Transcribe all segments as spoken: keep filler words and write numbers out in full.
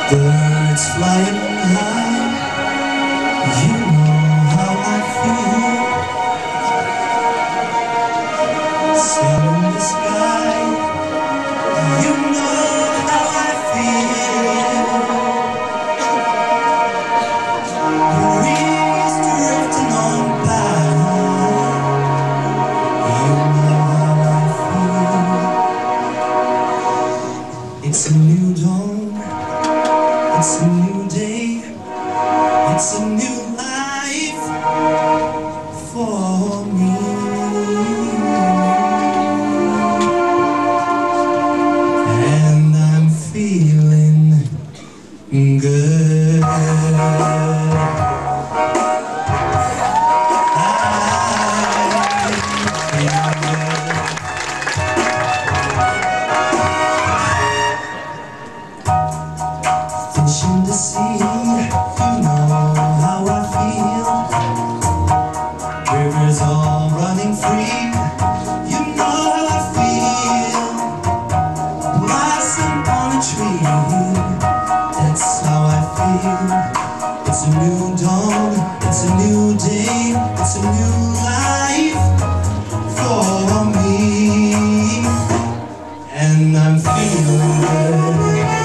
Birds flying high, you know how I feel. Sun in the sky, you know how I feel. Breeze drifting on by, you know how I feel. It's a new dawn. It's a new day, it's a new life for me. And I'm feeling good. I feel good. Fish in the sea, you know how I feel. Rivers all running free, you know how I feel. Blossom on a tree, that's how I feel. It's a new dawn, it's a new day, it's a new life for me. And I'm feeling good.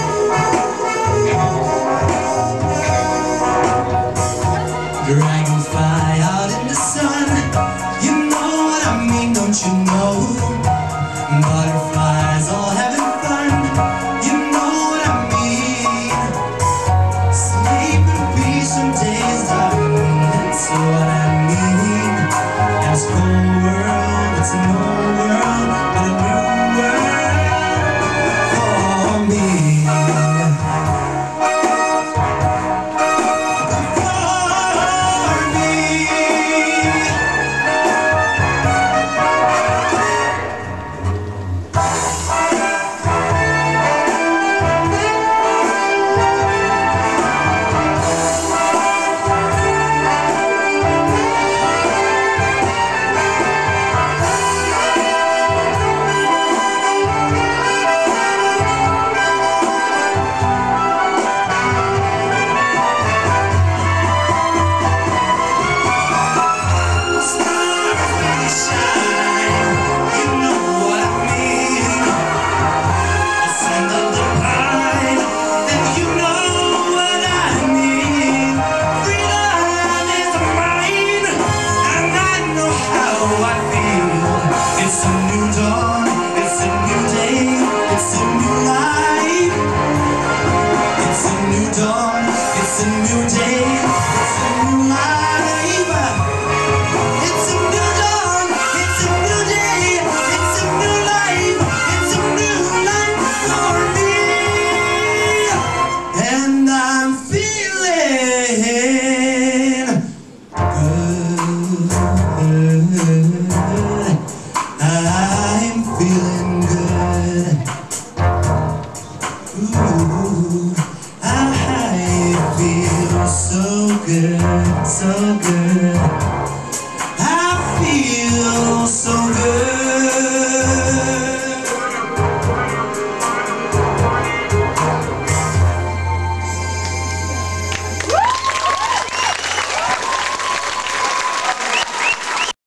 Dragonfly out in the sun, you know what I mean, don't you know? Butterflies all having fun, you know what I mean. Sleep in peace some days, darling, that's what I mean. And it's a cold world, it's an old world, but a new world for me. It's a new dawn, it's a new day, it's a new life. It's a new dawn, it's a new day.